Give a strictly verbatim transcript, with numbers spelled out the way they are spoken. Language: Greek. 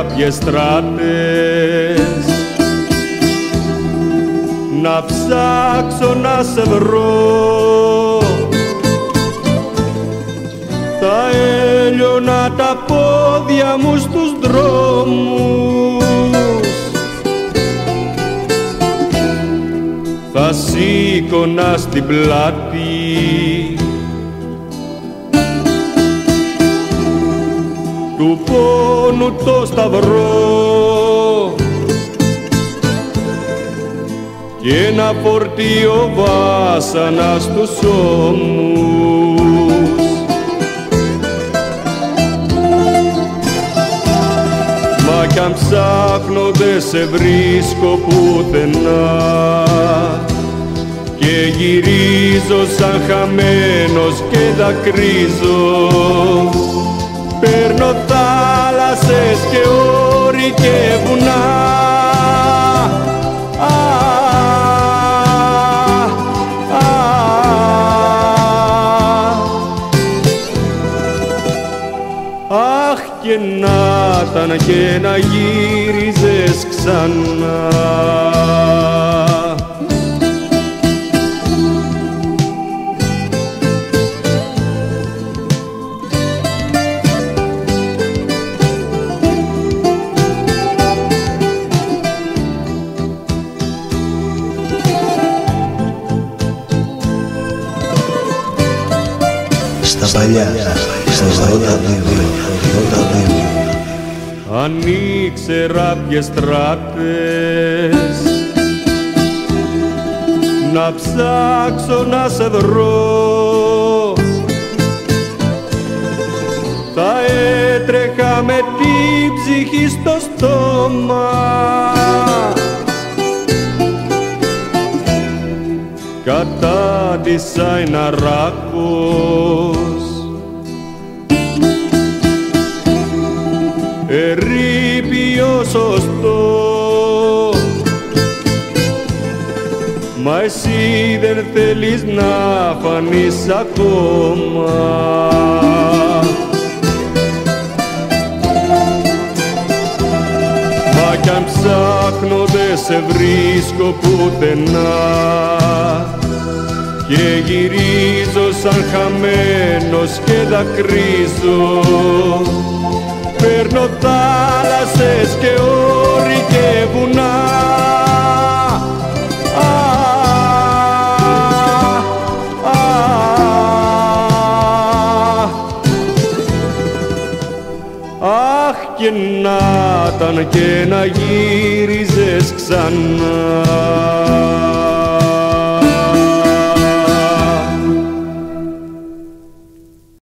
κάποιες στράτες να ψάξω να σε βρω, θα έλειωνα τα πόδια μου στους δρόμους, θα σήκωνα στην πλάτη του πόνου το σταυρό και ένα φορτίο βάσανα στους ώμους. Μα κι αν ψάχνω δε σε βρίσκω πουθενά και γυρίζω σαν χαμένος και δακρύζω, παίρνω θάλασσες και όρη και βουνά. Α, α, α, αχ, και να ήταν και να γύριζες ξανά. Στα παλιά, στα ογδόντα δύο, αν ήξερα ποιες στράτες να ψάξω να σε βρω, θα έτρεχα με την ψυχή στο στόμα, κατάντησα ένα ράκος, ερείπιο σωστό, μα εσύ δεν θέλεις να φανείς ακόμα. Μα κι αν ψάχνω δε σε βρίσκω πουθενά και γυρίζω σαν χαμένος και δακρύζω, παίρνω θάλασσες και όρη και βουνά. Α, α, αχ, και να ήταν και να γύριζες ξανά.